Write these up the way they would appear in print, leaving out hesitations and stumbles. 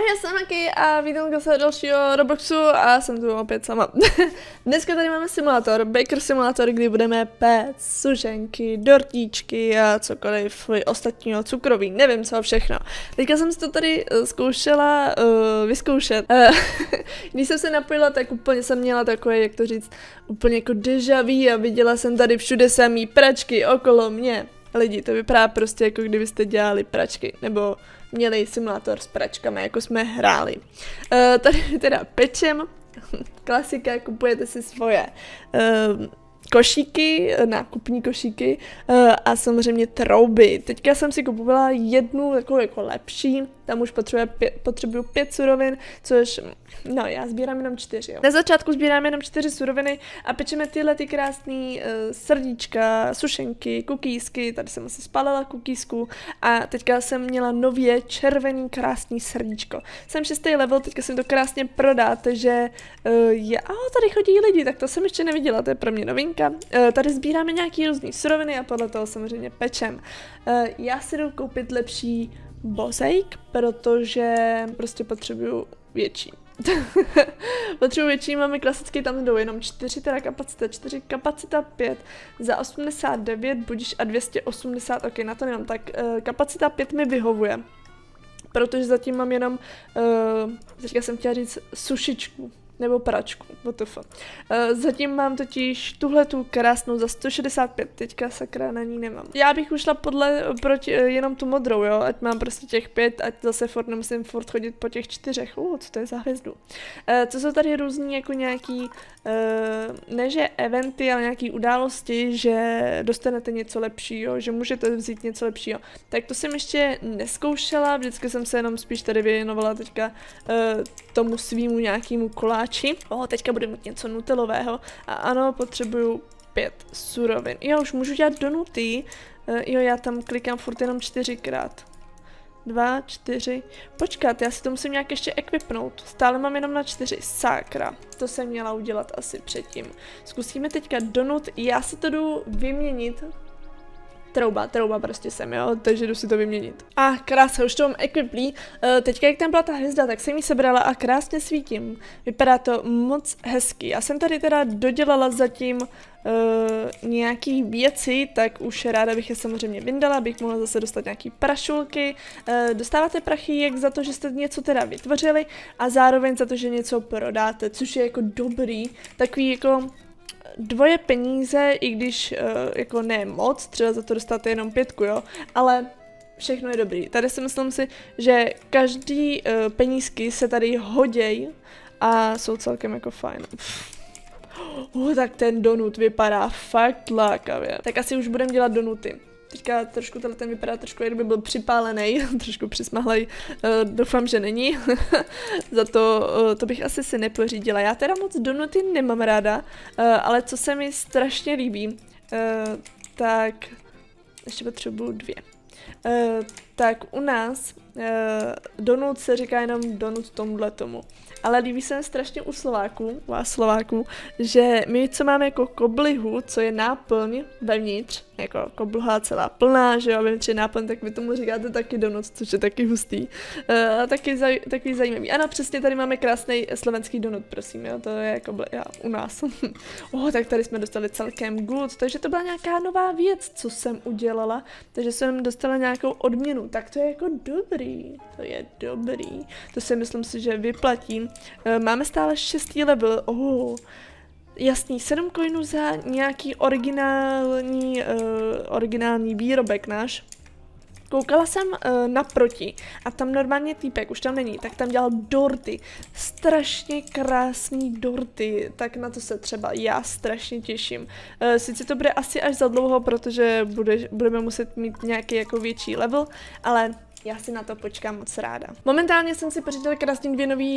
Ahoj, já jsem Maki a vítám se dalšího Robloxu a jsem tu opět sama. Dneska tady máme simulátor, Baker Simulator, kdy budeme péct sušenky, dortíčky a cokoliv ostatního cukroví, nevím co všechno. Teďka jsem si to tady zkoušela vyzkoušet. Když jsem se napojila, tak úplně jsem měla takové, jak to říct, úplně jako déjà vu a viděla jsem tady všude samý pračky okolo mě. Lidi, to vypadá prostě jako kdybyste dělali pračky, nebo měli simulátor s pračkami, jako jsme hráli. Tady teda pečem, klasika, kupujete si svoje košíky, nákupní košíky a samozřejmě trouby. Teďka jsem si kupovala jednu takovou jako lepší, tam už potřebuju 5 surovin, což, no já sbírám jenom 4, jo. Na začátku sbírám jenom 4 suroviny a pečeme tyhle ty krásný srdíčka, sušenky, kukísky, tady jsem asi spálila kukísku a teďka jsem měla nově červený krásný srdíčko. Jsem 6. level, teďka jsem to krásně prodá, takže tady chodí lidi, tak to jsem ještě neviděla, to je pro mě novinka. Tady sbíráme nějaký různý suroviny a podle toho samozřejmě pečem. Já si jdu koupit lepší bozejk, protože prostě potřebuju větší. Potřebuji větší, máme klasicky, tam jdou jenom 4 teda kapacita, 4 kapacita 5 za 89, budíš a 280, ok, na to nemám, tak kapacita 5 mi vyhovuje. Protože zatím mám jenom, teďka jsem chtěla říct sušičku, nebo pračku, WTF. Zatím mám totiž tuhletu krásnou za 165, teďka sakra na ní nemám. Já bych ušla proti jenom tu modrou, jo, ať mám prostě těch 5, ať zase nemusím furt chodit po těch 4. Co to je za hvězdu? Co jsou tady různý jako nějaký, ne že eventy, ale nějaký události, že dostanete něco lepšího, že můžete vzít něco lepšího. Tak to jsem ještě neskoušela, vždycky jsem se jenom spíš tady věnovala teďka tomu svýmu nějakému koláči. Teďka budu mít něco nutelového a ano, potřebuju 5 surovin. Jo, už můžu dělat donuty. Jo, já tam klikám furt jenom 4krát. 2, 4. Počkat, já si to musím nějak ještě equipnout. Stále mám jenom na 4. Sakra. To jsem měla udělat asi předtím. Zkusíme teďka donut. Já si to jdu vyměnit. Trouba prostě jsem, jo, takže jdu si to vyměnit. A krása, už to mám equiplý. Teďka jak tam byla ta hvězda, tak jsem ji sebrala a krásně svítím. Vypadá to moc hezky. Já jsem tady teda dodělala zatím nějaký věci, tak už ráda bych je samozřejmě vyndala, abych mohla zase dostat nějaký prašulky. Dostáváte prachy jak za to, že jste něco teda vytvořili a zároveň za to, že něco prodáte, což je jako dobrý, takový jako dvoje peníze, i když jako ne moc, třeba za to dostáte jenom 5, jo, ale všechno je dobrý. Tady si myslím si, že každý penízky se tady hoděj a jsou celkem jako fajn. Tak ten donut vypadá fakt lákavě. Tak asi už budeme dělat donuty. Teďka trošku ten vypadá trošku, jak by byl připálený, trošku přismahlej, doufám, že není. Za to bych asi si nepořídila. Já teda moc donuty nemám ráda, ale co se mi strašně líbí, tak ještě potřebuju 2. Tak u nás donut se říká jenom donut tomuhle tomu. Ale líbí se mi strašně u Slováků, že my, co máme jako koblihu, co je náplň vevnitř, jako kobliha celá plná, že jo, vevnitř je náplň, tak vy tomu říkáte taky donut, což je taky hustý. A taky zajímavý. Ano, přesně tady máme krásný slovenský donut, prosím, jo, to je kobliha u nás. Tak tady jsme dostali celkem good, takže to byla nějaká nová věc, co jsem udělala, takže jsem dostala nějakou odměnu, tak to je jako dobrý, to je dobrý, to si myslím si, že vyplatím. Máme stále 6. level, jasný, 7 coinů za nějaký originální výrobek náš. Koukala jsem naproti a tam normálně týpek, už tam není, tak tam dělal dorty, strašně krásný dorty, tak na to se třeba já strašně těším. Sice to bude asi až za dlouho, protože budeme muset mít nějaký jako větší level, ale já si na to počkám moc ráda. Momentálně jsem si pořídila krásný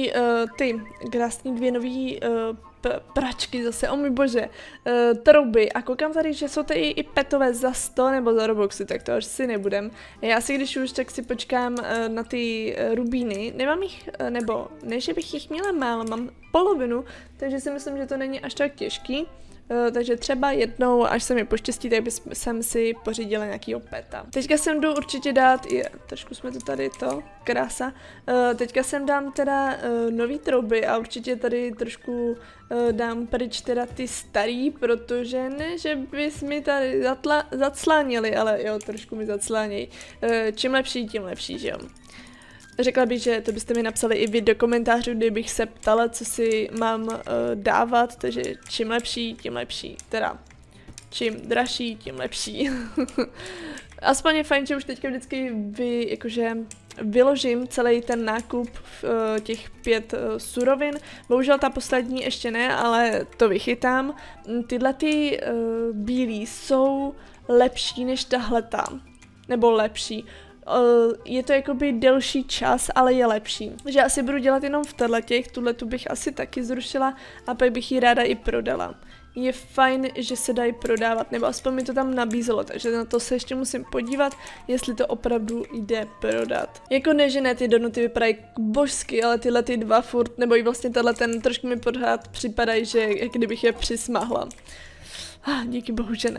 dvě nový pračky zase, můj bože, trouby a koukám tady, že jsou tady i petové za 100 nebo za Robuxy, tak to už si nebudem. Já si když už, tak si počkám na ty rubíny, nemám jich, nebo ne, že bych jich měla málo, mám polovinu, takže si myslím, že to není až tak těžký. takže třeba jednou, až se mi poštěstí, tak jsem si pořídila nějakýho peta. Teďka sem jdu určitě dát, trošku jsme to tady krása, teďka sem dám teda nový trouby a určitě tady trošku dám pryč teda ty starý, protože ne, že bys mi tady zacláněli, ale jo, trošku mi zacláněj. Čím lepší, tím lepší, že jo. Řekla bych, že to byste mi napsali i vy do komentářů, kdybych se ptala, co si mám dávat, takže čím lepší, tím lepší. Teda, čím dražší, tím lepší. Aspoň je fajn, že už teďka vždycky vyložím celý ten nákup těch 5 surovin. Bohužel ta poslední ještě ne, ale to vychytám. Tyhle ty bílý jsou lepší než tahleta. Nebo lepší. Je to jakoby delší čas, ale je lepší. Takže asi budu dělat jenom v tuhletu bych asi taky zrušila a pak bych ji ráda i prodala. Je fajn, že se dají prodávat, nebo aspoň mi to tam nabízelo, takže na to se ještě musím podívat, jestli to opravdu jde prodat. Jako ne, že ne, ty donuty vypadají božsky, ale tyhle ty dva furt, nebo i vlastně ten trošku mi pořád připadají, že kdybych je přismáhla. Díky bohu, že ne.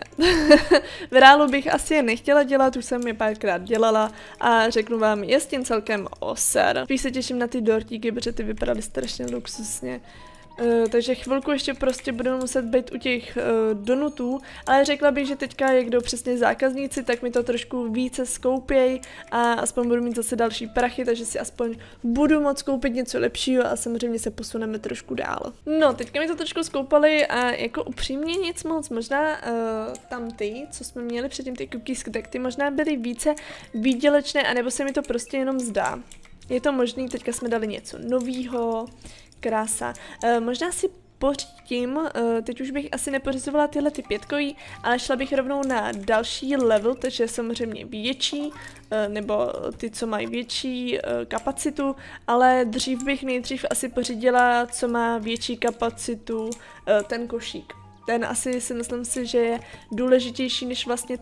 V reálu bych asi je nechtěla dělat, už jsem je párkrát dělala a řeknu vám, je s tím celkem oser. Spíš se těším na ty dortíky, protože ty vypadaly strašně luxusně. Takže chvilku ještě prostě budeme muset být u těch donutů, ale řekla bych, že teďka, jak jdou přesně zákazníci, tak mi to trošku více skoupěj a aspoň budu mít zase další prachy, takže si aspoň budu moct koupit něco lepšího a samozřejmě se posuneme trošku dál. No, teďka mi to trošku skoupali a jako upřímně nic moc, možná tam ty, co jsme měli předtím, ty cookiesky, tak ty možná byly více výdělečné, anebo se mi to prostě jenom zdá. Je to možný, teďka jsme dali něco novýho. Krása. Možná si pořídím, teď už bych asi nepořizovala tyhle ty 5kový, ale šla bych rovnou na další level, takže samozřejmě větší, nebo ty, co mají větší kapacitu, ale dřív bych nejdřív asi pořídila, co má větší kapacitu, ten košík. Ten asi si myslím si, že je důležitější než vlastně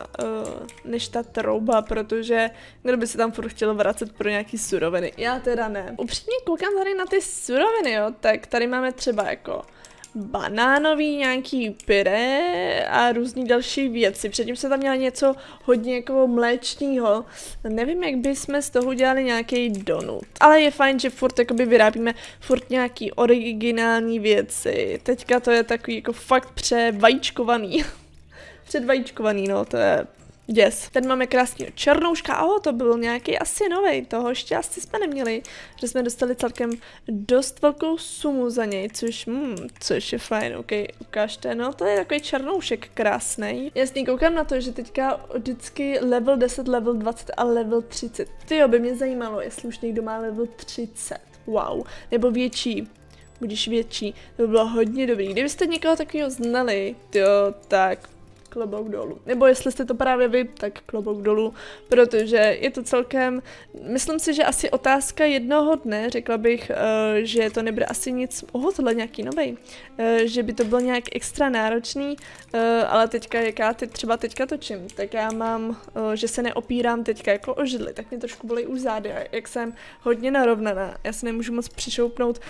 než ta trouba, protože kdo by se tam furt chtěl vracet pro nějaký suroviny. Já teda ne. Upřímně koukám tady na ty suroviny, jo, tak tady máme třeba jako banánový nějaký pyré a různý další věci. Předtím se tam měla něco hodně jako mléčného. Nevím, jak bychom z toho udělali nějaký donut. Ale je fajn, že furt jakoby vyrábíme furt nějaký originální věci. Teďka to je takový jako fakt převajíčkovaný. Předvajíčkovaný, no, to je yes. Ten máme krásného černouška, to byl nějaký asi novej, toho ještě asi jsme neměli, že jsme dostali celkem dost velkou sumu za něj, což je fajn, ok, ukážte, no to je takový černoušek krásný. Jasný, koukám na to, že teďka vždycky level 10, level 20 a level 30. Tyjo, by mě zajímalo, jestli už někdo má level 30, wow, nebo větší. Budíš větší, to by bylo hodně dobrý. Kdybyste někoho takového znali, tyjo, tak klobouk dolů. Nebo jestli jste to právě vy, tak klobouk dolů, protože je to celkem, myslím si, že asi otázka jednoho dne, řekla bych, že to nebude asi nic, tohle nějaký novej, že by to bylo nějak extra náročný, ale teďka, jak já třeba teďka točím, tak já mám, že se neopírám teďka jako o židli, tak mě trošku bolí už zády, jak jsem hodně narovnaná, já se nemůžu moc přišoupnout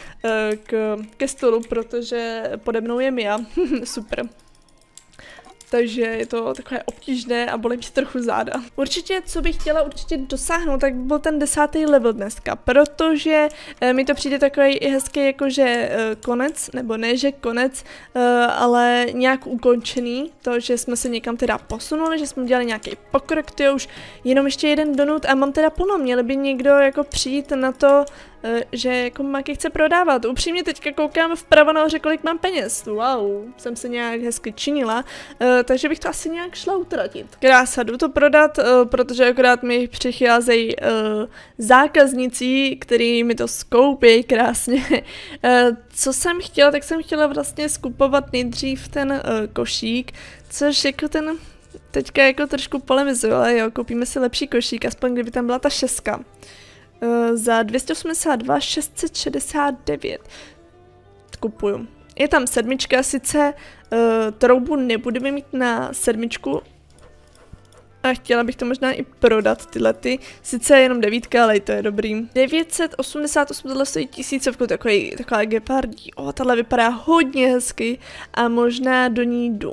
ke stolu, protože pode mnou je Mia, super. Takže je to takové obtížné a bolí mě trochu záda. Určitě, co bych chtěla dosáhnout, tak byl ten 10. level dneska, protože mi to přijde takový i hezký jakože konec, nebo ne, že konec, ale nějak ukončený, to, že jsme se někam teda posunuli, že jsme dělali nějaký pokrok, to je už jenom ještě jeden donut a mám teda plno, měl by někdo jako přijít na to, že jako Maki chce prodávat. Upřímně teďka koukám vpravo nahoře, kolik mám peněz. Wow, jsem se nějak hezky činila, takže bych to asi nějak šla utratit. Krása, jdu to prodat, protože akorát mi přicházejí zákazníci, kteří mi to skoupí krásně. Co jsem chtěla, tak jsem chtěla vlastně skupovat nejdřív ten košík, což jako ten teďka jako trošku polemizuju, ale jo, koupíme si lepší košík, aspoň kdyby tam byla ta 6. Za 282 669 kupuju. Je tam 7, sice troubu nebudeme mít na 7, A chtěla bych to možná i prodat, tyhle ty. Sice jenom 9, ale i to je dobrý. 988, tohle stojí 1000, taková gepardí. Tahle vypadá hodně hezky a možná do ní jdu.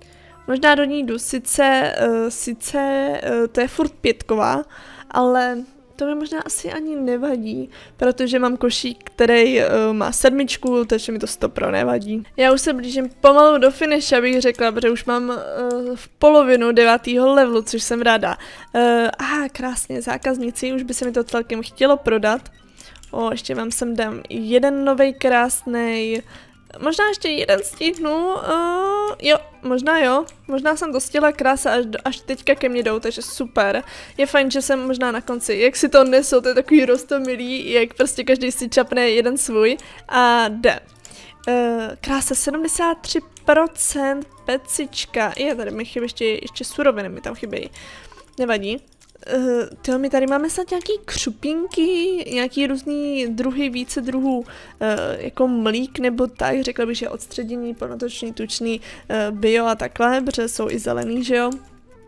Sice to je furt 5, ale to mi možná asi ani nevadí, protože mám košík, který má 7, takže mi to 100% nevadí. Já už se blížím pomalu do finish, abych řekla, protože už mám v polovinu 9. levelu, což jsem ráda. Krásně, zákazníci, už by se mi to celkem chtělo prodat. Ještě vám sem dám jeden novej krásnej. Možná ještě jeden stihnu, jo, možná jsem to stihla, krása, až teďka ke mně jdou, takže super. Je fajn, že jsem možná na konci, jak si to nesou, to je takový roztomilý, jak prostě každý si čapne jeden svůj a jde. Krása, 73%, pecička, tady mi chybí ještě suroviny, mi tam chybí, nevadí. My tady máme snad nějaký křupinky, nějaký různý druhy, více druhů, jako mlík nebo tak, řekla bych, že odstředění, plnotočný, tučný, bio a takhle, protože jsou i zelený, že jo?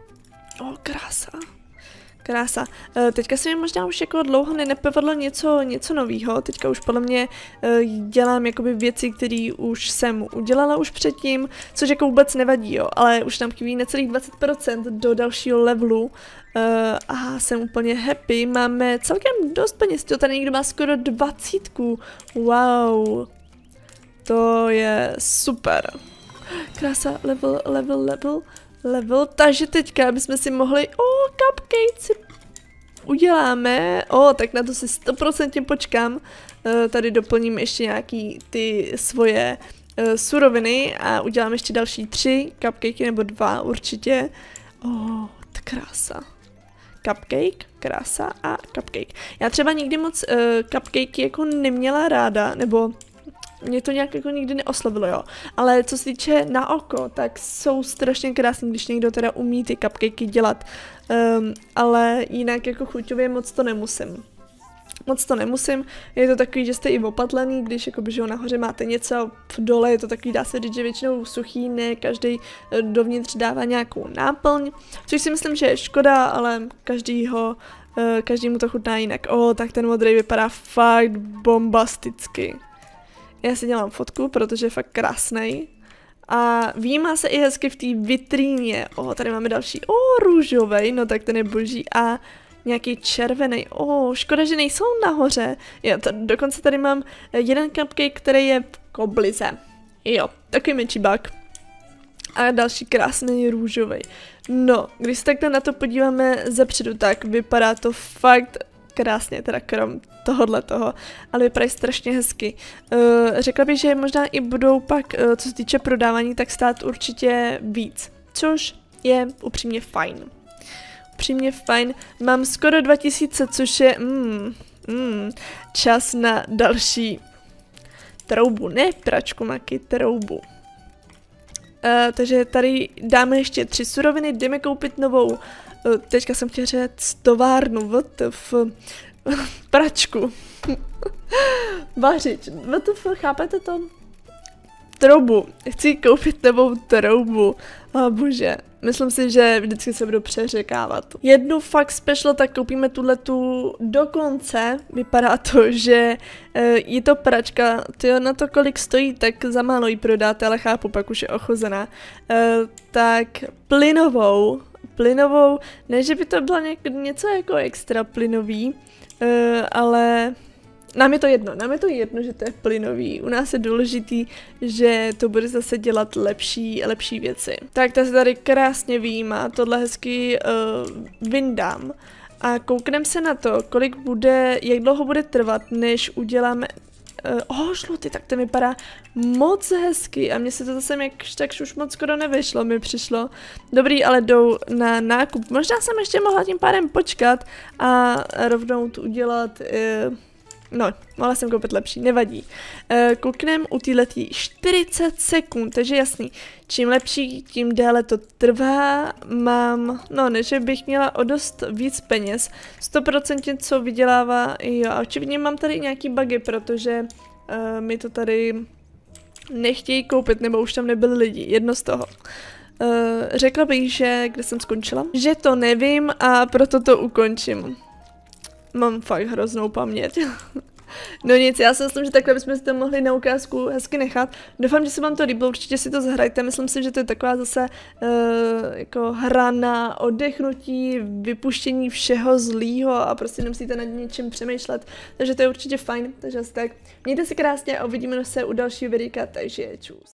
Krása. Teďka se mi možná už jako dlouho nepovedlo něco novýho, teďka už podle mě dělám jakoby věci, které už jsem udělala už předtím, což jako vůbec nevadí, jo, ale už tam chybí necelých 20% do dalšího levelu a jsem úplně happy, máme celkem dost peněz, tady někdo má skoro 20, wow, to je super. Krása, level, takže teďka bychom si mohli, cupcakes uděláme, tak na to si 100% počkám, tady doplním ještě nějaký ty svoje suroviny a udělám ještě další 3 cupcakey nebo 2 určitě, krása. Cupcake, krása a cupcake. Já třeba nikdy moc cupcakey jako neměla ráda, nebo mě to nějak jako nikdy neoslovilo, jo. Ale co se týče na oko, tak jsou strašně krásný, když někdo teda umí ty cupcakey dělat. Ale jinak jako chuťově moc to nemusím. Je to takový, že jste i opatlený, když jakoby, že nahoře máte něco, dole je to takový, dá se říct, že většinou suchý, ne každý dovnitř dává nějakou náplň, což si myslím, že je škoda, ale každému to chutná jinak. Tak ten modrý vypadá fakt bombasticky. Já si dělám fotku, protože je fakt krásnej. A výjímá se i hezky v té vitríně. Tady máme další. Růžovej, no tak ten je boží. A nějaký červený. Škoda, že nejsou nahoře. Dokonce tady mám jeden cupcake, který je v koblize. Jo, takový menší bug. A další krásný růžový. No, když se takhle na to podíváme zepředu, tak vypadá to fakt krásně, teda krom toho, ale vypadají strašně hezky. Řekla bych, že možná i budou pak, co se týče prodávání, tak stát určitě víc, což je upřímně fajn. Mám skoro 2000, což je čas na další troubu, ne pračku, maky, troubu. Takže tady dáme ještě 3 suroviny, jdeme koupit novou, teďka jsem chtěla říct továrnu, pračku. Vařič, chápete to? Troubu, chci koupit novou troubu, bože, myslím si, že vždycky se budu přeřekávat. Jednu fakt special, tak koupíme tuhletu dokonce, vypadá to, že je to pračka, na to kolik stojí, tak za málo ji prodáte, ale chápu, pak už je ochozená, tak plynovou, ne, že by to bylo něco jako extra plynový, ale nám je to jedno, že to je plynový. U nás je důležitý, že to bude zase dělat lepší věci. Tak ta se tady krásně vyjímá, tohle hezky vyndám. A koukneme se na to, jak dlouho bude trvat, než uděláme žlutý, tak to vypadá moc hezky a mně se to zase tak už moc skoro nevyšlo, mi přišlo. Dobrý, ale jdou na nákup. Možná jsem ještě mohla tím pádem počkat a rovnou tu udělat, mohla jsem koupit lepší, nevadí. Kouknem u téhletý 40 sekund, takže jasný, čím lepší, tím déle to trvá, ne, že bych měla o dost víc peněz, 100% co vydělává, jo, a očividně mám tady nějaký bugy, protože mi to tady nechtějí koupit, nebo už tam nebyli lidi, jedno z toho. řekla bych, že kde jsem skončila, že to nevím a proto to ukončím. Mám fakt hroznou paměť. No nic, já si myslím, že takhle bychom si to mohli na ukázku hezky nechat. Doufám, že se vám to líbilo, určitě si to zahrajte. Myslím si, že to je taková zase jako hra na oddechnutí, vypuštění všeho zlýho a prostě nemusíte nad něčím přemýšlet. Takže to je určitě fajn. Takže tak, mějte se krásně a uvidíme se u dalšího videa, takže čus.